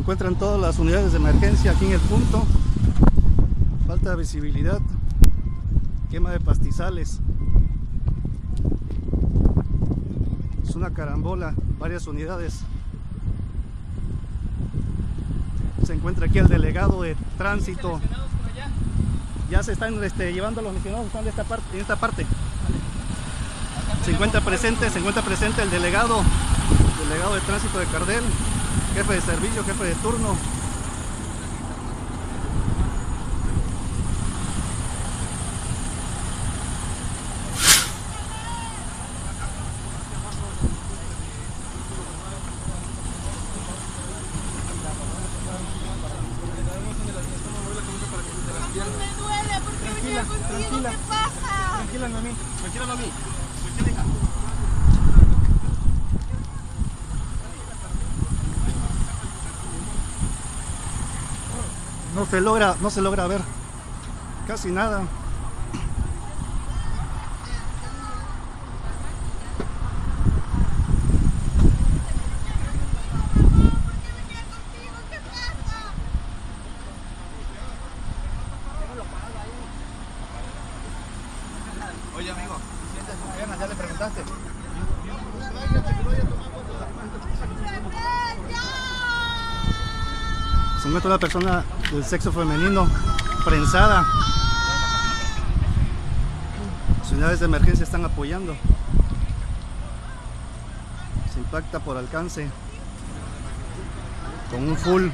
encuentran todas las unidades de emergencia aquí en el punto. Falta de visibilidad, quema de pastizales. Es una carambola, varias unidades. Se encuentra aquí el delegado de tránsito. Ya se están llevando a los lesionados, están en esta parte. Se encuentra presente el delegado de tránsito de Cardel, jefe de servicio, jefe de turno. Me duele porque venía contigo, ¿qué pasa? Tranquila, mami. No se logra ver casi nada. Oye, amigo, ¿sientes sus piernas? ¿Ya le preguntaste? Se encuentra una persona del sexo femenino prensada. Las unidades de emergencia están apoyando. Se impacta por alcance con un full.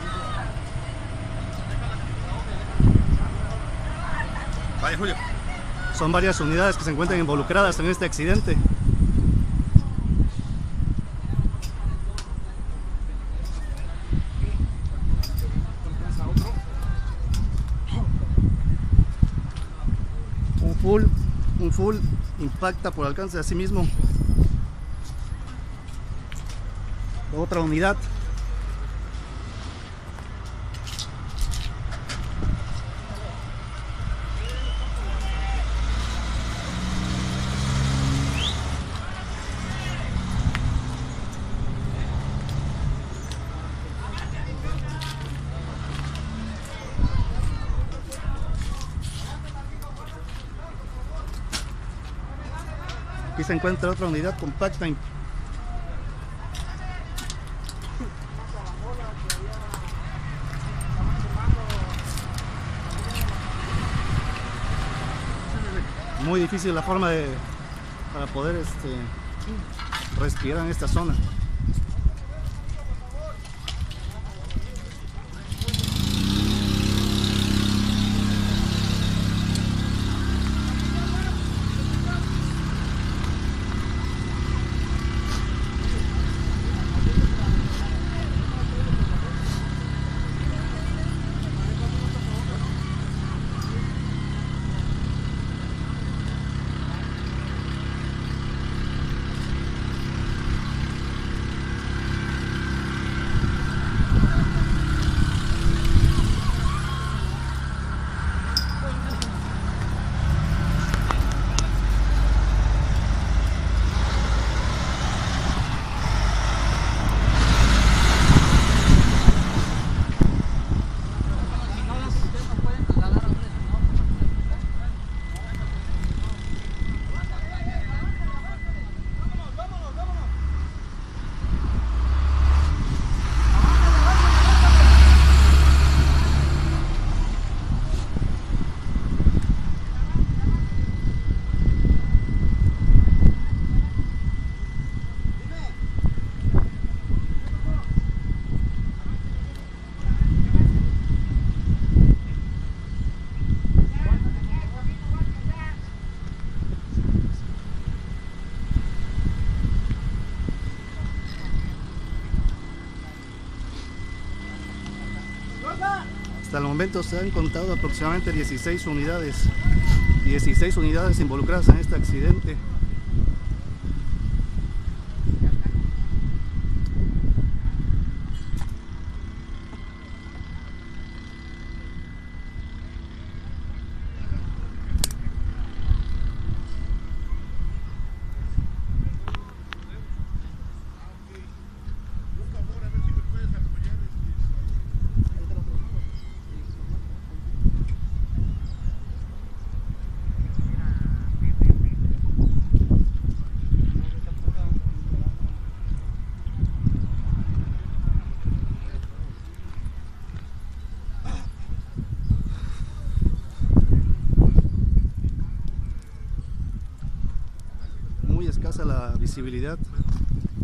Vaya, Julio. Son varias unidades que se encuentran involucradas en este accidente. Un full impacta por alcance a sí mismo. Otra unidad. Aquí se encuentra otra unidad compacta. Muy difícil la forma para poder respirar en esta zona. Hasta el momento se han contado aproximadamente 16 unidades involucradas en este accidente. muy escasa la visibilidad.